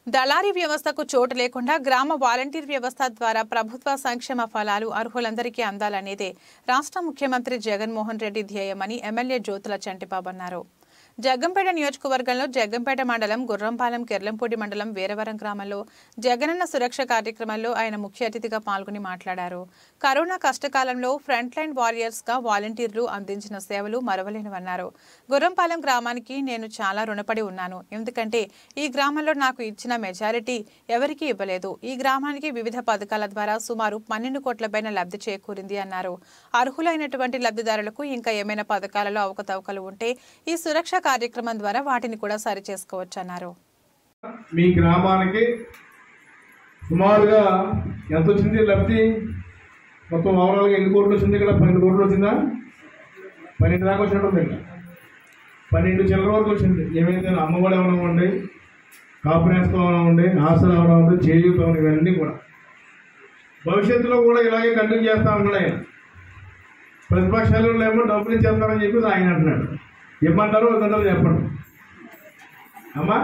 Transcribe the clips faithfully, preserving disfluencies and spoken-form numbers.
దళారీ వ్యవస్థకు చోటు లేకుండా గ్రామ వాలంటీర్ వ్యవస్థ ద్వారా ప్రభుత్వ సంక్షేమ ఫలాలు అర్హులందరికీ అందాలనేదే రాష్ట్ర ముఖ్యమంత్రి జగన్మోహన్ రెడ్డి ధ్యేయమని ఎమ్మెల్యే జ్యోతుల చంటిబాబు అన్నారు. జగ్గంపేట నియోజకవర్గంలో జగ్గంపేట మండలం గుర్రంపాలెం కెర్లంపూడి మండలం వీరవరం గ్రామంలో జగనన్న సురక్ష కార్యక్రమంలో ఆయన ముఖ్య అతిథిగా పాల్గొని మాట్లాడారు. కరోనా కష్టకాలంలో ఫ్రంట్ లైన్ వారియర్స్ గా వాలంటీర్లు అందించిన సేవలు మరవలేనివన్నారు. గుర్రంపాలెం గ్రామానికి నేను చాలా రుణపడి ఉన్నాను. ఎందుకంటే ఈ గ్రామంలో నాకు ఇచ్చిన మెజారిటీ ఎవరికీ ఇవ్వలేదు. ఈ గ్రామానికి వివిధ పథకాల ద్వారా సుమారు పన్నెండు కోట్ల పైన లబ్ధి చేకూరింది అన్నారు. అర్హులైనటువంటి లబ్ధిదారులకు ఇంకా ఏమైనా పథకాలలో అవకతవకలు ఉంటే ఈ సురక్ష కార్యక్రమం ద్వారా వాటిని కూడా సరి చేసుకోవచ్చు అన్నారు. మీ గ్రామానికి సుమారుగా ఎంత వచ్చింది లబ్ధి? మొత్తం ఓవరాల్గా ఎన్ని కోట్లు వచ్చింది? ఇక్కడ పన్నెండు కోట్లు వచ్చిందా? పన్నెండు దాకా వచ్చినట్టుంది. ఇక్కడ పన్నెండు చిల్లర వరకు వచ్చింది. ఏమైతే అమ్మఒడి అవడం ఉండి, కాపునేస్తం అవడం ఉండి, ఆసరా అవడం ఉండి, చేయూత అవడం, ఇవన్నీ కూడా భవిష్యత్తులో కూడా ఇలాగే కంటిన్యూ చేస్తా ఉన్నాడు ఆయన. ప్రతిపక్షాలు ఏమో డబ్బులు ఇచ్చేస్తారని చెప్పేసి ఆయన అంటున్నాడు. ఇమ్మంటారు వద్దంటారు చెప్పండి అమ్మా.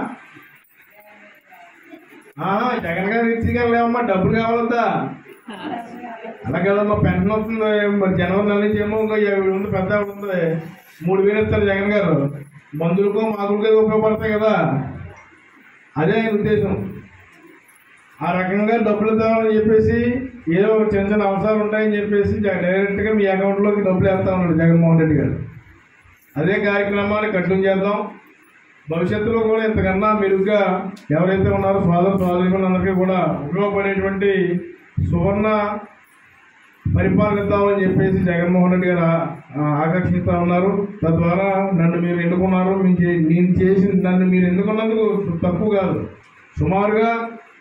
జగన్ గారు ఇచ్చి గారు లేవమ్మా, డబ్బులు కావాలద్దా? అలా కదమ్మా, పెన్షన్ వస్తుంది. మరి జనవరి నెల నుంచి ఏమో ఇంకా ఉంది, పెద్ద ఉంది, మూడు వేలు ఇస్తారు జగన్ గారు. మందులకో మాకులకో ఉపయోగపడతాయి కదా, అదే ఆయన ఉద్దేశం. ఆ రకంగా డబ్బులు ఇద్దామని చెప్పేసి ఏదో చిన్న చిన్న అవసరాలు ఉంటాయని చెప్పేసి డైరెక్ట్గా మీ అకౌంట్లోకి డబ్బులు వేస్తా ఉన్నాడు జగన్మోహన్ రెడ్డి గారు. అదే కార్యక్రమాన్ని కంటిన్యూ చేద్దాం. భవిష్యత్తులో కూడా ఇంతకన్నా మెరుగ్గా ఎవరైతే ఉన్నారో సోదర సోదరులందరికీ కూడా ఉపయోగపడేటువంటి సువర్ణ పరిపాలన ఇద్దామని చెప్పేసి జగన్మోహన్ రెడ్డి గారు ఆకర్షిస్తూ ఉన్నారు. తద్వారా నన్ను మీరు ఎన్నుకున్నారు. నేను చేసి నన్ను మీరు ఎన్నుకున్నందుకు తప్పు కాదు. సుమారుగా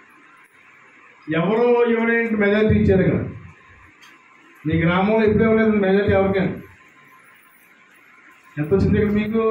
ఎవరో ఎవరైనా మెజార్టీ ఇచ్చారు కదా. మీ గ్రామంలో ఎప్పుడు ఇవ్వలేదు మెజార్టీ ఎవరికైనా. ఎంత వచ్చింది ఇక్కడ మీకు?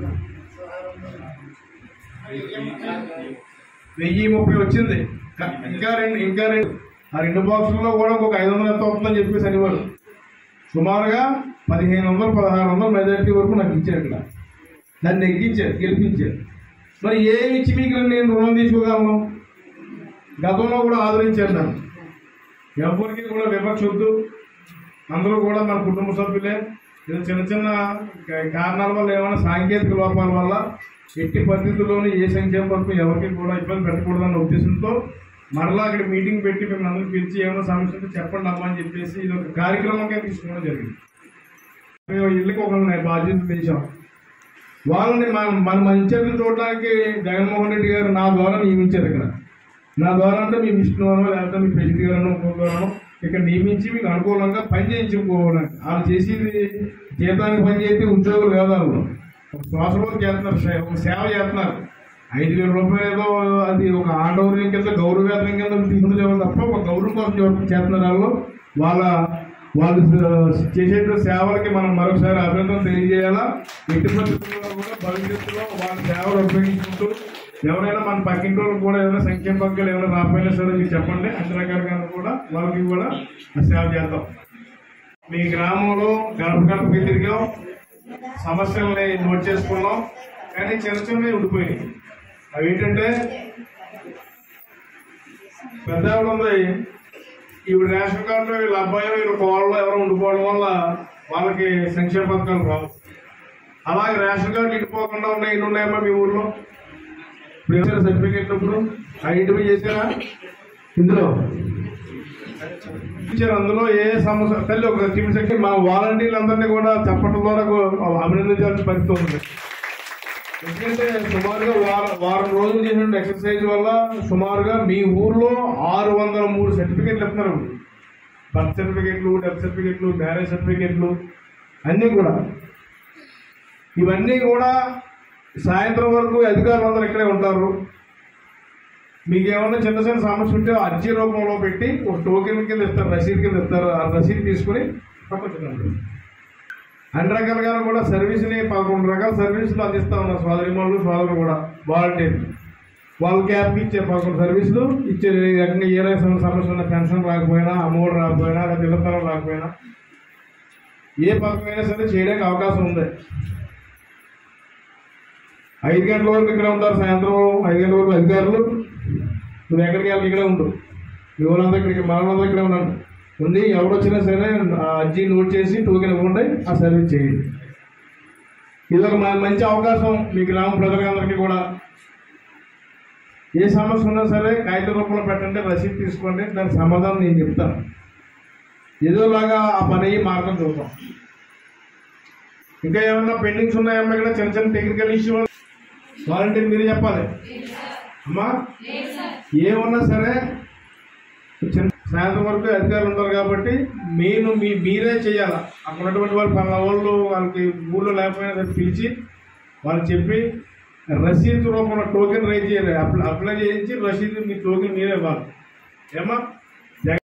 వెయ్యి ముప్పై వచ్చింది. ఇంకా రెండు ఇంకా రెండు ఆ రెండు బాక్సుల్లో కూడా ఒక ఐదు వందలు ఎంత అవుతుందని చెప్పేసి అనేవారు. సుమారుగా పదిహేను వందలు పదహారు వందలు మెజార్టీ వరకు నాకు ఇచ్చారు. ఇక్కడ నన్ను ఎక్కించారు, గెలిపించారు. మరి ఏమి ఇచ్చి మీకు నేను రుణం తీసుకోగలను? గతంలో కూడా ఆదరించారు నన్ను. ఎవరికి కూడా వివక్ష వద్దు, అందరూ కూడా మన కుటుంబ సభ్యులే. ఇది చిన్న చిన్న కారణాల వల్ల ఏమైనా సాంకేతిక లోపాల వల్ల ఎట్టి పరిస్థితుల్లోనూ ఏ సంక్షేమ పథకం ఎవరికి కూడా ఇబ్బంది పెట్టకూడదన్న ఉద్దేశంతో మరలా అక్కడ మీటింగ్ పెట్టి మేము అందరూ పిలిచి ఏమైనా సమస్య ఉంటే చెప్పండి అమ్మా అని చెప్పేసి ఇది ఒక కార్యక్రమంగా తీసుకోవడం జరిగింది. మేము ఇళ్ళకి ఒక బాధ్యత చేసాం. వాళ్ళని మన మన మంచిని చూడడానికి జగన్మోహన్ రెడ్డి గారు నా ద్వారా నియమించారు. ఇక్కడ నా ద్వారా అంటే మీ విష్ణువనో లేకపోతే మీ ప్రెసిడెంట్ గారనో ఇంకొకరనో ఇక్కడ నియమించి మీకు అనుకూలంగా పని చేయించుకోవడానికి. వాళ్ళు చేసేది జీతానికి పని చేస్తే ఉద్యోగులు కాదు, వాళ్ళు శ్వాసలో చేస్తున్నారు, ఒక సేవ చేస్తున్నారు. ఐదు వేల రూపాయలు ఏదో అది ఒక ఆండౌర్యం కింద గౌరవవేతనం కింద తీసుకుని తప్ప ఒక గౌరవం కోసం చేస్తున్నారు. వాళ్ళు వాళ్ళ వాళ్ళు చేసేటువంటి సేవలకి మనం మరొకసారి అభినందన తెలియజేయాలా. ఎట్టి పరిస్థితుల్లో కూడా భవిష్యత్తులో వాళ్ళ సేవలు ఉపయోగించుకుంటూ ఎవరైనా మన పక్కింటి వాళ్ళు కూడా ఏదైనా సంక్షేమ పథకాలు ఏమైనా రాకపోయినా సరే మీరు చెప్పండి, అన్ని రకాలుగా కూడా వాళ్ళకి కూడా సేవ చేద్దాం. మీ గ్రామంలో గడప గడపకి తిరిగాం, సమస్యలని నోట్ చేసుకున్నాం, కానీ చిన్న చిన్నవి ఉండిపోయినాయి. అవి ఏంటంటే పెద్ద ఆవిడ ఉంది, ఈవిడ రేషన్ కార్డులో వీళ్ళ అబ్బాయి వీళ్ళ కోళ్ళలో ఎవరో ఉండిపోవడం వల్ల వాళ్ళకి సంక్షేమ పథకాలు రావు. అలాగే రేషన్ కార్డులు ఇంటిపోకుండా ఉన్నాయి. ఎన్ని ఉన్నాయమ్మా మీ ఊళ్ళో? ఇప్పుడు సర్టిఫికేట్ ఇప్పుడు ఐడెంటిఫై చేశారా? ఇందులో ఇచ్చారు. అందులో ఏ సమస్య తల్లి ఒక చూపించండి. మా వాలంటీర్లందరినీ కూడా చెప్పడం ద్వారా అభినందించాల్సిన పరిస్థితి ఉంది. ఎందుకంటే సుమారుగా వారం వారం రోజులు చేసిన ఎక్సర్సైజ్ వల్ల సుమారుగా మీ ఊర్లో ఆరు వందల మూడు సర్టిఫికేట్లు ఇస్తున్నారు. బర్త్ సర్టిఫికేట్లు, డెత్ సర్టిఫికేట్లు, మ్యారేజ్ సర్టిఫికేట్లు అన్నీ కూడా. ఇవన్నీ కూడా సాయంత్రం వరకు అధికారులు అందరూ ఇక్కడే ఉంటారు. మీకు ఏమన్నా చిన్న చిన్న సమస్య ఉంటే అర్జీ రూపంలో పెట్టి ఒక టోకెన్ కింద ఇస్తారు, రసీదు కింద ఇస్తారు. ఆ రసీదు తీసుకుని పక్కన అన్ని రకాలుగా కూడా సర్వీస్ని పదకొండు రకాల సర్వీసులు అందిస్తా ఉన్నారు సోదరిమణులు సోదరులు కూడా. వాలంటీర్ వాళ్ళ క్యాబ్కి ఇచ్చే పదకొండు సర్వీసులు ఇచ్చే రకంగా ఏ రకమైన సమస్య ఉన్న పెన్షన్ రాకపోయినా, అమౌంట్ రాకపోయినా, లేదా పిల్లతనం రాకపోయినా ఏ పథకమైనా సరే చేయడానికి అవకాశం ఉంది. ఐదు గంటల వరకు ఇక్కడ ఉంటారు, సాయంత్రం ఐదు గంటల వరకు అధికారులు. నువ్వు ఎక్కడికి వెళ్ళి ఇక్కడే ఉండు, మీ వాళ్ళందరూ ఇక్కడికి మన వాళ్ళందరూ ఇక్కడే ఉన్నాను ఉంది. ఎవరు వచ్చినా సరే ఆ అర్జీ నోట్ చేసి టోకెన్ ఇవ్వండి, ఆ సర్వీస్ చేయండి. ఇది ఒక మంచి అవకాశం మీ గ్రామ ప్రజలందరికీ కూడా. ఏ సమస్య ఉన్నా సరే కాగిత రూపంలో పెట్టండి, రసీదు తీసుకోండి, దానికి సమాధానం నేను చెప్తాను. ఏదోలాగా ఆ పని అయ్యి మార్గం చూద్దాం. ఇంకా ఏమన్నా పెండింగ్స్ ఉన్నాయమ్మా? ఇక్కడ చిన్న చిన్న టెక్నికల్ ఇష్యూ వాలంటీర్ మీరే చెప్పాలి అమ్మా. ఏమన్నా సరే చిన్న సాయంత్రం వరకు అధికారులు ఉంటారు కాబట్టి నేను మీ మీరే చేయాలా. అక్కడ ఉన్నటువంటి వాళ్ళు పలానా వాళ్ళు వాళ్ళకి ఊళ్ళో లేకపోయినా సరే పిలిచి వాళ్ళకి చెప్పి రసీదు రూపంలో టోకెన్ రైజ్ చేయాలి, అప్లై అప్లై చేయించి రసీదు మీ టోకెన్ మీరే ఇవ్వాలి ఏమా.